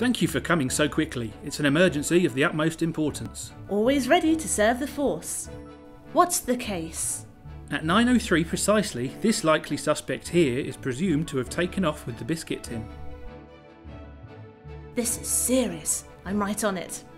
Thank you for coming so quickly. It's an emergency of the utmost importance. Always ready to serve the force. What's the case? At 9:03 precisely, this likely suspect here is presumed to have taken off with the biscuit tin. This is serious. I'm right on it.